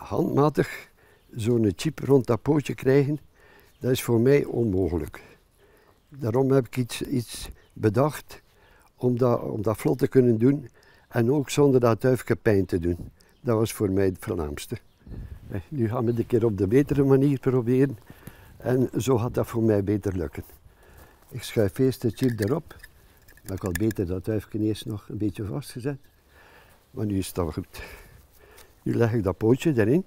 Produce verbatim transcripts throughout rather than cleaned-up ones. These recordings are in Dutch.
handmatig zo'n chip rond dat pootje krijgen, dat is voor mij onmogelijk. Daarom heb ik iets, iets bedacht om dat, om dat vlot te kunnen doen en ook zonder dat duifje pijn te doen. Dat was voor mij het voornaamste. Nu gaan we het een keer op de betere manier proberen en zo gaat dat voor mij beter lukken. Ik schuif eerst de chip erop. Dan ik al beter dat duifje eerst nog een beetje vastgezet. Maar nu is het al goed. Nu leg ik dat pootje erin.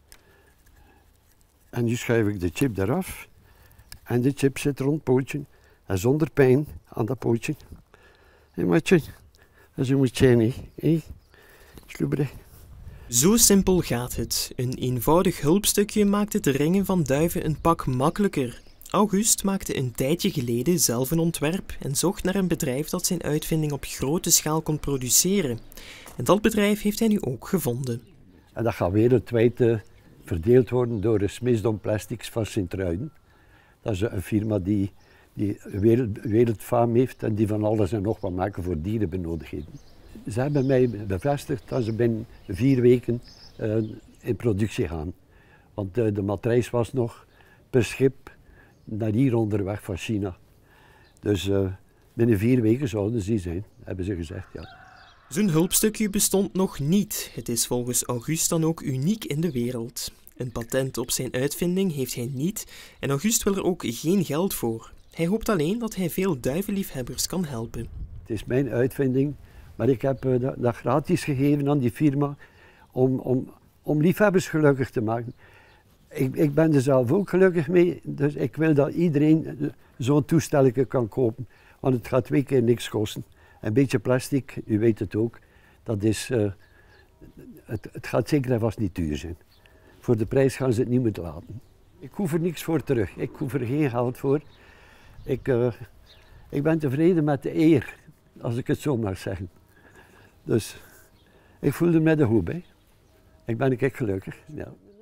En nu schuif ik de chip eraf. En de chip zit rond het pootje. En zonder pijn aan dat pootje. Hé hey, matje, dat is een moetje niet. Hé, sloeberig. Zo simpel gaat het. Een eenvoudig hulpstukje maakt het ringen van duiven een pak makkelijker. August maakte een tijdje geleden zelf een ontwerp en zocht naar een bedrijf dat zijn uitvinding op grote schaal kon produceren. En dat bedrijf heeft hij nu ook gevonden. En dat gaat wereldwijd uh, verdeeld worden door de Smithson Plastics van Sint-Truiden. Dat is een firma die, die wereld, wereldfaam heeft en die van alles en nog wat maken voor dierenbenodigdheden. Ze hebben mij bevestigd dat ze binnen vier weken uh, in productie gaan. Want uh, de matrijs was nog per schip naar hier onderweg van China. Dus uh, binnen vier weken zouden ze die zijn, hebben ze gezegd, ja. Zijn hulpstukje bestond nog niet. Het is volgens August dan ook uniek in de wereld. Een patent op zijn uitvinding heeft hij niet en August wil er ook geen geld voor. Hij hoopt alleen dat hij veel duivenliefhebbers kan helpen. Het is mijn uitvinding, maar ik heb uh, dat, dat gratis gegeven aan die firma om, om, om liefhebbers gelukkig te maken. Ik, ik ben er zelf ook gelukkig mee, dus ik wil dat iedereen zo'n toestelletje kan kopen. Want het gaat twee keer niks kosten. Een beetje plastic, u weet het ook, dat is, uh, het, het gaat zeker en vast niet duur zijn. Voor de prijs gaan ze het niet moeten laten. Ik hoef er niks voor terug, ik hoef er geen geld voor. Ik, uh, ik ben tevreden met de eer, als ik het zo mag zeggen. Dus ik voelde me de goed bij. Ik ben ik echt gelukkig. Ja.